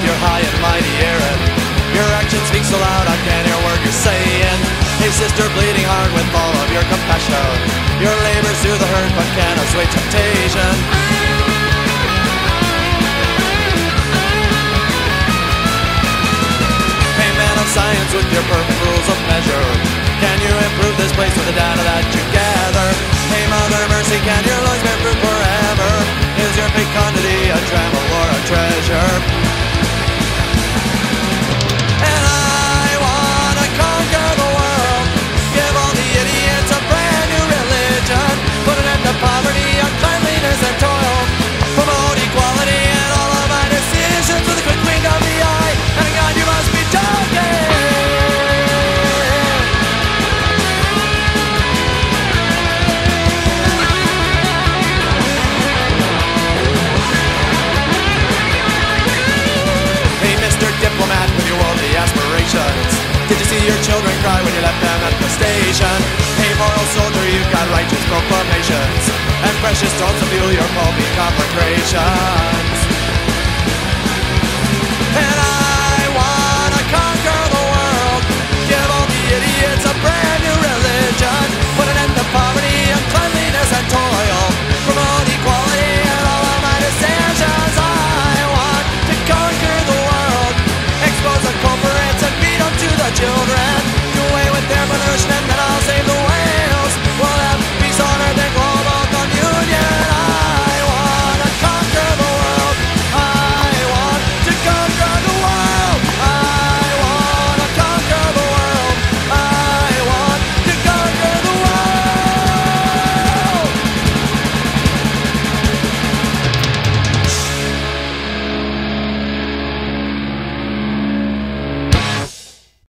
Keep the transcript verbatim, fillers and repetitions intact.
you're high and mighty, hear it. Your action speaks so loud, I can't hear a word you're saying. Hey sister, bleeding heart with all of your compassion. Your labors do the hurt but can't assuage temptation. Hey man of science with your perfect rules of measure, can you improve this place with the data that you gather? Hey Mother Mercy, can your laws be improved forever? Is your fecundity a trammel or a treasure? And I wanna conquer the world, give all the idiots a brand new religion, put an end to poverty, uncleanliness and toil, promote equality in all of my decisions with a quick wink of the eye. And God, you must be joking. Diplomat with your worldly aspirations, did you see your children cry when you left them at the station? Hey moral soldier, you've got righteous proclamations and precious stones to fuel your pulpy conflagrations.